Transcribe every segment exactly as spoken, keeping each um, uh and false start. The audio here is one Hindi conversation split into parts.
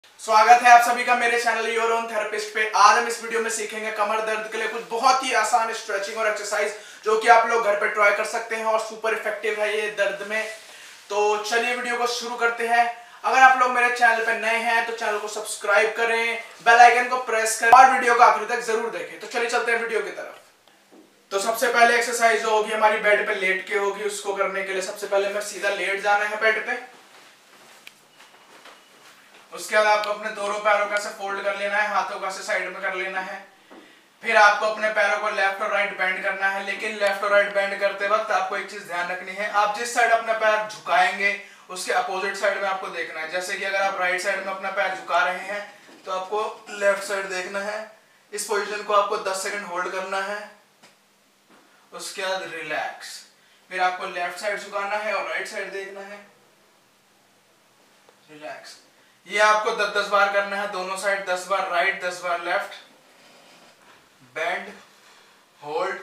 स्वागत है आप सभी का मेरे चैनल योर ओन थेरेपिस्ट पे। आज हम इस वीडियो में सीखेंगे कमर दर्द के लिए कुछ बहुत ही आसान स्ट्रेचिंग और एक्सरसाइज जो कि आप लोग घर पे ट्राई कर सकते हैं और सुपर इफेक्टिव है ये दर्द में। तो चलिए वीडियो को शुरू करते हैं। अगर आप लोग मेरे चैनल पे नए हैं तो चैनल को सब्सक्राइब करें, बेल आइकन को प्रेस करें और वीडियो को आखिर तक जरूर देखें। तो चलिए चलते हैं वीडियो की तरफ। तो सबसे पहले एक्सरसाइज जो होगी हमारी बेड पे लेट के होगी। उसको करने के लिए सबसे पहले हमें सीधा लेट जाना है बेड पे। उसके बाद आपको अपने दोनों पैरों का ऐसे फोल्ड कर लेना है, हाथों का ऐसे साइड में कर लेना है। फिर आपको अपने पैरों को लेफ्ट और राइट बेंड करना है। लेकिन लेफ्ट और राइट बेंड करते वक्त आपको एक चीज ध्यान रखनी है, आप जिस साइड अपना पैर झुकाएंगे उसके अपोजिट साइड में आपको देखना है। जैसे कि अगर आप राइट साइड में अपना पैर झुका रहे हैं तो आपको लेफ्ट साइड देखना है। इस पोजिशन को आपको दस सेकेंड होल्ड करना है। उसके बाद रिलैक्स। फिर आपको लेफ्ट साइड झुकाना है और राइट साइड देखना है। रिलैक्स। ये आपको दस दस बार करना है, दोनों साइड दस बार राइट, दस बार left. Bend, hold,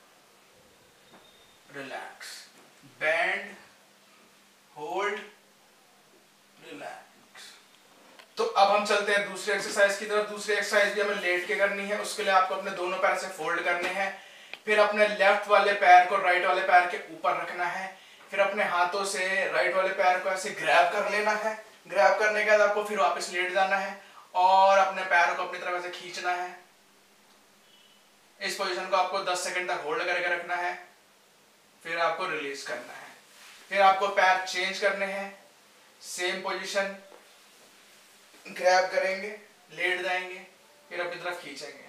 relax, bend, hold, relax. तो अब हम चलते हैं दूसरी एक्सरसाइज की तरफ। दूसरी एक्सरसाइज भी हमें लेट के करनी है। उसके लिए आपको अपने दोनों पैर से फोल्ड करने हैं। फिर अपने लेफ्ट वाले पैर को राइट वाले पैर के ऊपर रखना है। फिर अपने हाथों से राइट वाले पैर को ऐसे ग्रैब कर लेना है। ग्रैब करने के बाद आपको फिर वापस लेट जाना है और अपने पैरों को अपनी तरफ ऐसे खींचना है। इस पोजीशन को आपको दस सेकंड तक होल्ड करके रखना है। फिर आपको रिलीज करना है। फिर आपको पैर चेंज करने हैं। सेम पोजीशन, ग्रैब करेंगे, लेट जाएंगे, फिर अपनी तरफ खींचेंगे।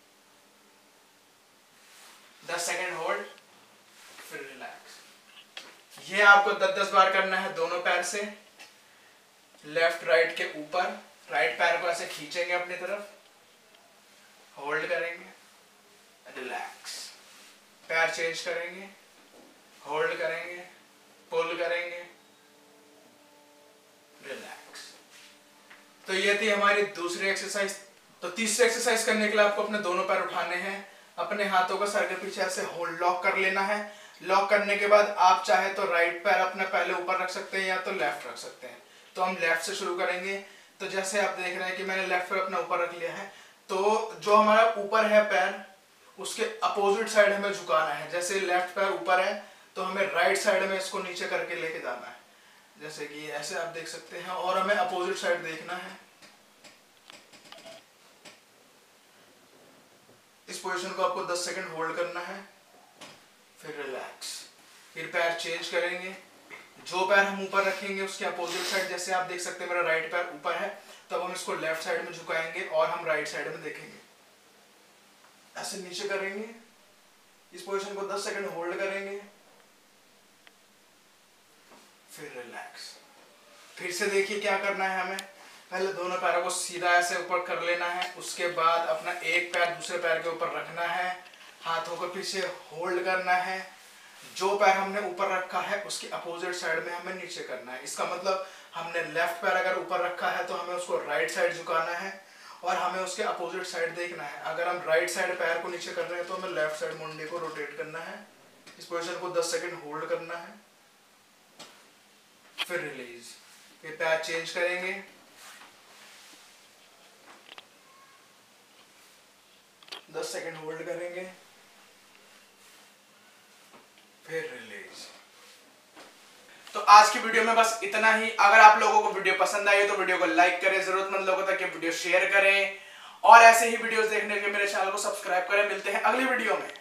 दस सेकंड होल्ड, फिर रिलैक्स। ये आपको दस दस बार करना है दोनों पैर से। लेफ्ट राइट के ऊपर राइट पैर को ऐसे खींचेंगे अपनी तरफ, होल्ड करेंगे, रिलैक्स। पैर चेंज करेंगे, होल्ड करेंगे, पुल करेंगे, रिलैक्स। तो ये थी हमारी दूसरी एक्सरसाइज। तो तीसरी एक्सरसाइज करने के लिए आपको अपने दोनों पैर उठाने हैं। अपने हाथों को सर के पीछे ऐसे होल्ड लॉक कर लेना है। लॉक करने के बाद आप चाहे तो राइट पैर अपना पहले ऊपर रख सकते हैं या तो लेफ्ट रख सकते हैं। तो हम लेफ्ट से शुरू करेंगे। तो जैसे आप देख रहे हैं कि मैंने लेफ्ट पैर अपना ऊपर रख लिया है, तो जो हमारा ऊपर है पैर उसके अपोजिट साइड हमें झुकाना है। जैसे लेफ्ट पैर ऊपर है तो हमें राइट साइड में इसको नीचे करके लेके जाना है, जैसे कि ऐसे आप देख सकते हैं। और हमें अपोजिट साइड देखना है। इस पोजीशन को आपको दस सेकंड होल्ड करना है, फिर रिलैक्स। फिर पैर चेंज करेंगे। जो पैर हम ऊपर रखेंगे उसके अपोजिट साइड, जैसे आप देख सकते हैं मेरा राइट पैर ऊपर है, तब हम इसको लेफ्ट साइड में झुकाएंगे और हम राइट साइड में देखेंगे। ऐसे नीचे करेंगे। इस पोजीशन को दस सेकंड होल्ड करेंगे, फिर रिलैक्स। फिर से देखिए क्या करना है हमें। पहले दोनों पैरों को सीधा ऐसे ऊपर कर लेना है। उसके बाद अपना एक पैर दूसरे पैर के ऊपर रखना है। हाथों को पीछे होल्ड करना है। जो पैर हमने ऊपर रखा है उसके अपोजिट साइड में हमें नीचे करना है। इसका मतलब हमने लेफ्ट पैर अगर ऊपर रखा है तो हमें उसको राइट साइड झुकाना है और हमें उसके अपोजिट साइड देखना है। अगर हम राइट साइड पैर को नीचे कर रहे हैं तो हमें लेफ्ट साइड मुंडी को रोटेट करना है। इस पोजीशन को दस सेकंड होल्ड करना है, फिर रिलीज। फिर पैर चेंज करेंगे। दस सेकंड होल्ड करेंगे, फिर रिलीज। तो आज की वीडियो में बस इतना ही। अगर आप लोगों को वीडियो पसंद आई तो वीडियो को लाइक करें, जरूरतमंद लोगों तक ये वीडियो शेयर करें और ऐसे ही वीडियोस देखने के लिए मेरे चैनल को सब्सक्राइब करें। मिलते हैं अगली वीडियो में।